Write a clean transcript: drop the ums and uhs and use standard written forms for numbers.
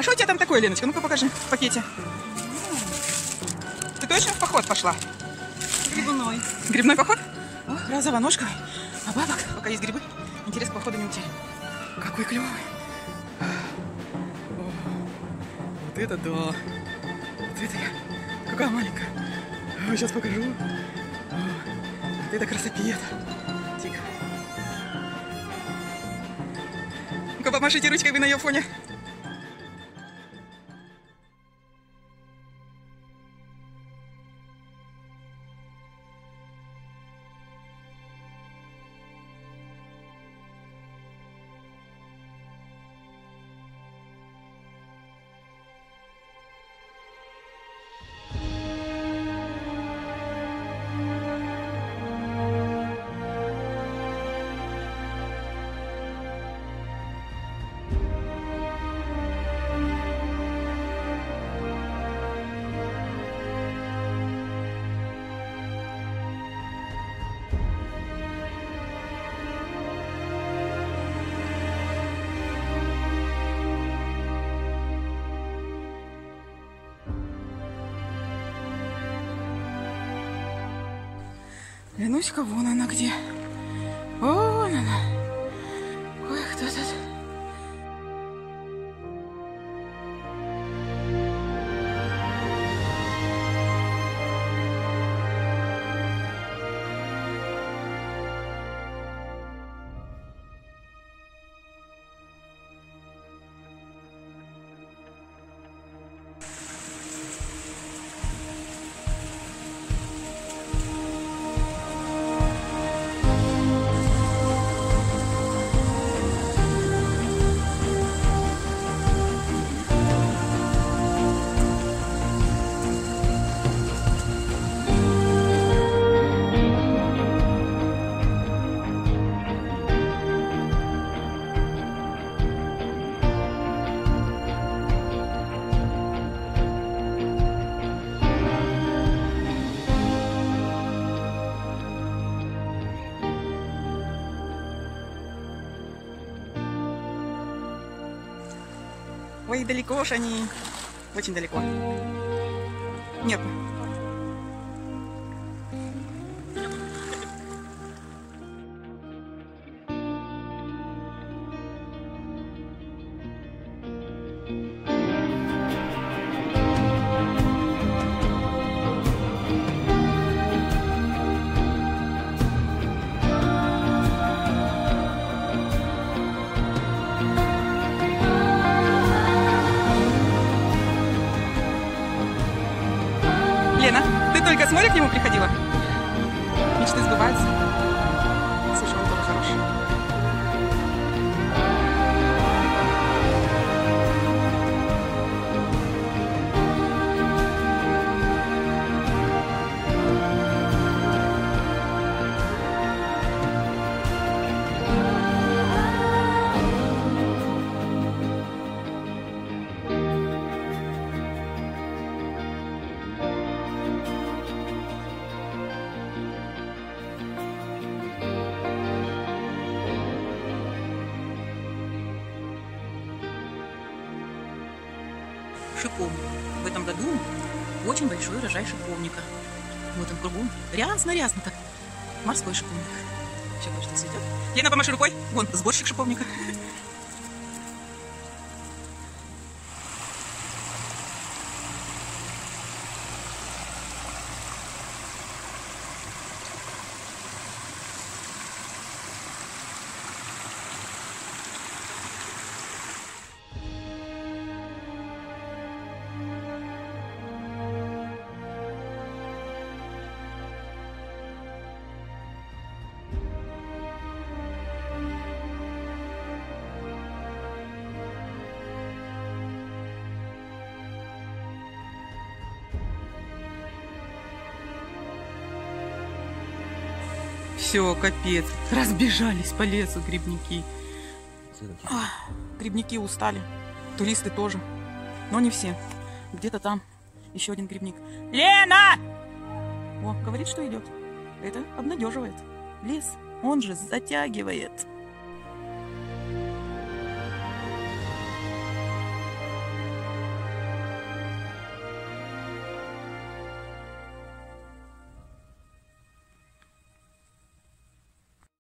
что у тебя там такое, Леночка? Ну-ка покажи в пакете. Ты точно в поход пошла? Грибной. Грибной поход? О, разово ножкой. А бабок, пока есть грибы, интерес к походу не уйти. Какой клевый. Вот это да. Вот это я. Какая маленькая. Сейчас покажу. Вот это красопет. Тихо. Ну-ка помашите ручкой вы на ее фоне. Ленуська, вон она где. Вон она. Ой, кто тут? Ой, далеко уж они. Очень далеко. Нет. Лена, ты только с моря к нему приходила? Мечты сбываются. Слушай, он тоже хороший. Шиповник. В этом году очень большой урожай шиповника. Вот он кругом. Рясно-рясно так. Морской шиповник. Еще кое-что цветет. Лена, помаши рукой. Вон, сборщик шиповника. Все, капец. Разбежались по лесу грибники. Грибники устали. Туристы тоже. Но не все. Где-то там еще один грибник. Лена! О, говорит, что идет. Это обнадеживает. Лес, он же затягивает.